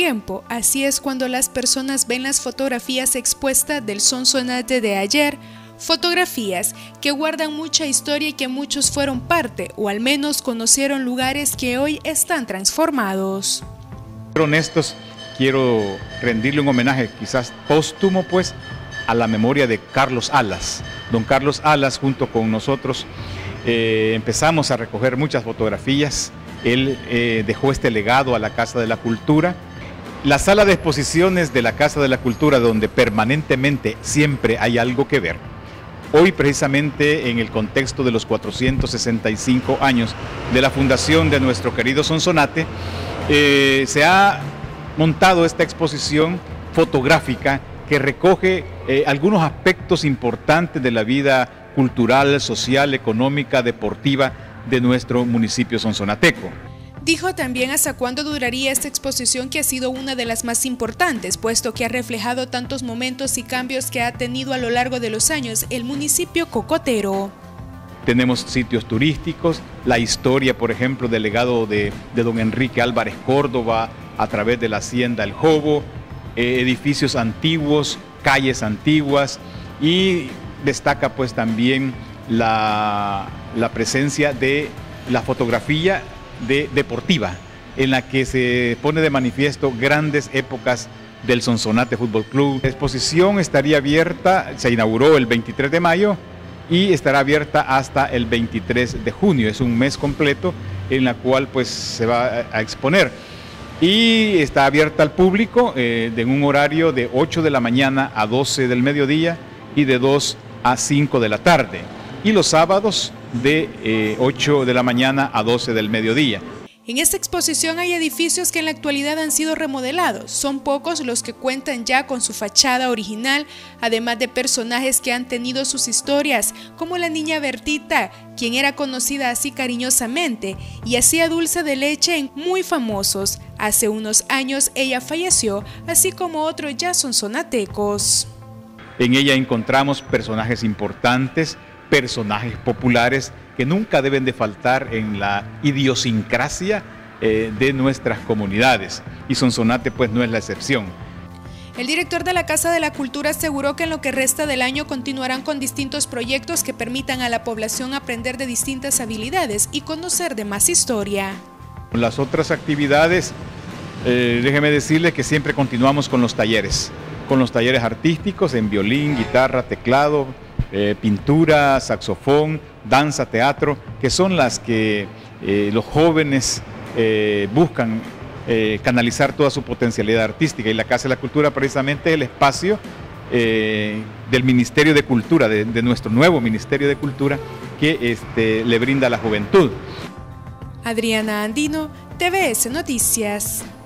tiempo, así es cuando las personas ven las fotografías expuestas del Sonsonate de ayer, fotografías que guardan mucha historia y que muchos fueron parte, o al menos conocieron lugares que hoy están transformados. Honestos, quiero rendirle un homenaje, quizás póstumo, pues, a la memoria de Carlos Alas. Don Carlos Alas, junto con nosotros, empezamos a recoger muchas fotografías. Él dejó este legado a la Casa de la Cultura. La sala de exposiciones de la Casa de la Cultura, donde permanentemente siempre hay algo que ver. Hoy, precisamente en el contexto de los 465 años de la fundación de nuestro querido Sonsonate, se ha montado esta exposición fotográfica que recoge algunos aspectos importantes de la vida cultural, social, económica, deportiva de nuestro municipio sonsonateco. Dijo también hasta cuándo duraría esta exposición, que ha sido una de las más importantes, puesto que ha reflejado tantos momentos y cambios que ha tenido a lo largo de los años el municipio cocotero. Tenemos sitios turísticos, la historia, por ejemplo, del legado de don Enrique Álvarez Córdoba a través de la hacienda El Jobo, edificios antiguos, calles antiguas, y destaca pues también la presencia de la fotografía deportiva, en la que se pone de manifiesto grandes épocas del Sonsonate Fútbol Club. La exposición estaría abierta, se inauguró el 23 de mayo y estará abierta hasta el 23 de junio. Es un mes completo en la cual pues se va a exponer. Y está abierta al público en un horario de 8 de la mañana a 12 del mediodía y de 2 a 5 de la tarde. Y los sábados de 8 de la mañana a 12 del mediodía. En esta exposición hay edificios que en la actualidad han sido remodelados. Son pocos los que cuentan ya con su fachada original, además de personajes que han tenido sus historias, como la niña Bertita, quien era conocida así cariñosamente y hacía dulce de leche, muy famosos. Hace unos años ella falleció, así como otros ya sonsonatecos. En ella encontramos personajes importantes, personajes populares que nunca deben de faltar en la idiosincrasia de nuestras comunidades, y Sonsonate pues no es la excepción. El director de la Casa de la Cultura aseguró que en lo que resta del año continuarán con distintos proyectos que permitan a la población aprender de distintas habilidades y conocer de más historia. Las otras actividades, déjeme decirles que siempre continuamos con los talleres artísticos en violín, guitarra, teclado, pintura, saxofón, danza, teatro, que son las que los jóvenes buscan canalizar toda su potencialidad artística, y la Casa de la Cultura precisamente es el espacio del Ministerio de Cultura, de nuestro nuevo Ministerio de Cultura, que le brinda a la juventud. Adriana Andino, TVS Noticias.